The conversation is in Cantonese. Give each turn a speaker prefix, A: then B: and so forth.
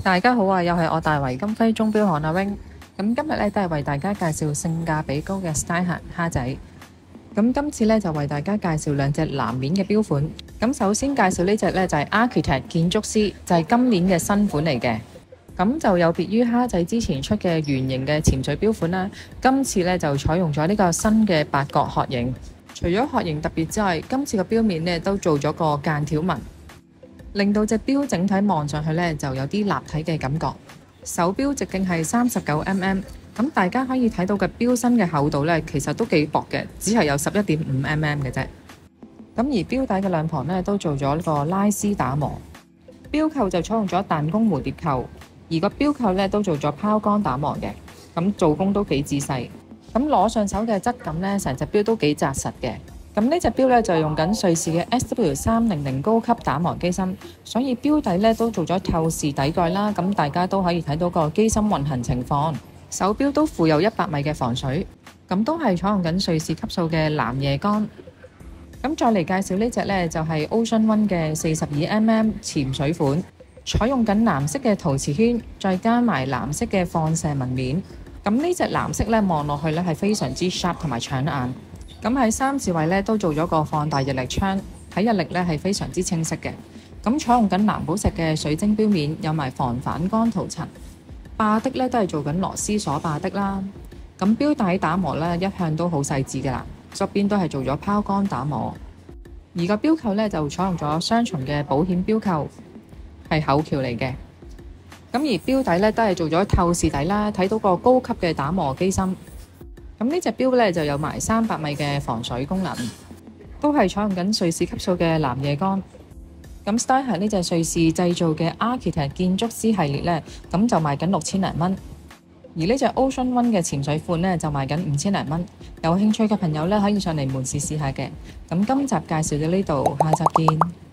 A: 大家好啊，又係我大圍金輝鐘錶行阿 Wing。咁今日咧都係為大家介紹性價比高嘅 Style 鞋蝦仔。咁今次咧就為大家介紹兩隻藍面嘅錶款。咁首先介紹呢隻咧就係 Architect 建築師，就係今年嘅新款嚟嘅。咁就有別於蝦仔之前出嘅圓形嘅潛水錶款啦，今次咧就採用咗呢個新嘅八角殼型。除咗殼型特別之外，今次個錶面咧都做咗個間條紋，令到隻錶整體望上去咧就有啲立體嘅感覺。手錶直徑係39mm，咁大家可以睇到嘅錶身嘅厚度咧其實都幾薄嘅，只係有11.5mm嘅啫。咁而錶底嘅兩旁咧都做咗呢個拉絲打磨，錶扣就採用咗彈弓蝴蝶扣，而個錶扣咧都做咗拋光打磨嘅，咁做工都幾仔細。咁攞上手嘅質感咧，成隻錶都幾紮實嘅。咁呢隻錶咧就用緊瑞士嘅 SW300 高級打磨機芯，所以錶底咧都做咗透視底蓋啦。咁大家都可以睇到個機芯運行情況。手錶都附有100米嘅防水，咁都係採用緊瑞士級數嘅藍夜光。咁再嚟介紹呢隻咧就係 Ocean One 嘅42mm 潛水款，採用緊藍色嘅陶瓷圈，再加埋藍色嘅放射紋面。咁呢隻藍色咧望落去咧係非常之 sharp 同埋搶眼。咁喺3字位咧都做咗個放大日曆窗，睇日曆咧係非常之清晰嘅。咁採用緊藍寶石嘅水晶錶面，有埋防反光塗層。霸的咧都係做緊螺絲鎖霸的啦。咁錶帶打磨咧一向都好細緻㗎啦，側邊都係做咗拋光打磨。而個錶扣咧就採用咗雙重嘅保險錶扣，係厚橋嚟嘅。咁而錶底咧都係做咗透視底啦，睇到個高級嘅打磨機芯。咁呢隻錶咧就有埋300米嘅防水功能，都係採用緊瑞士級數嘅藍夜光。咁 Style 鞋呢隻瑞士製造嘅 Architect 建築師系列咧，咁就賣緊6000零蚊。而呢隻 Ocean One 嘅潛水款咧就賣緊5000零蚊。有興趣嘅朋友咧可以上嚟門市試下嘅。咁今集介紹到呢度，下集見。